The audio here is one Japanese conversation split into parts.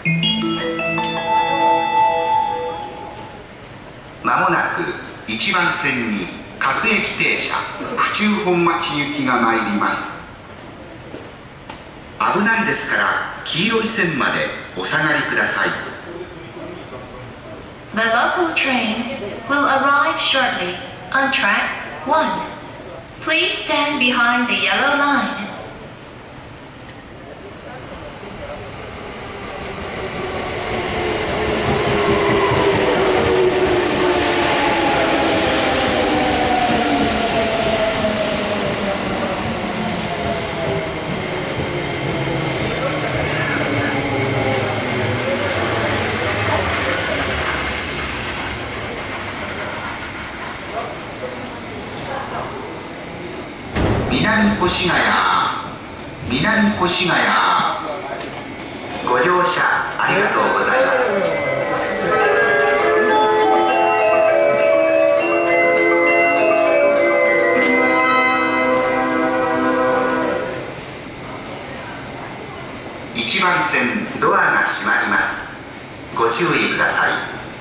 まもなく1番線に各駅停車府中本町行きが参ります。危ないですから黄色い線までお下がりください。 The local train will arrive shortly on track 1. Please stand behind the yellow line. 南越谷、南越谷、ご乗車ありがとうございます。1番線ドアが閉まります。ご注意ください。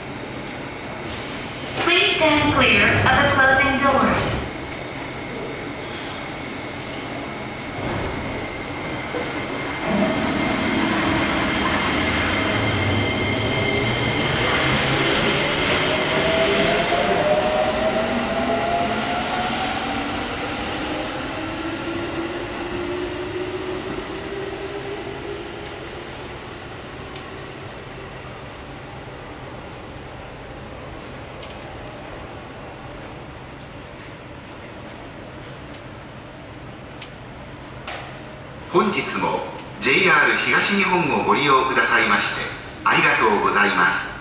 Please stand clear of the closing doors. 本日も JR 東日本をご利用くださいましてありがとうございます。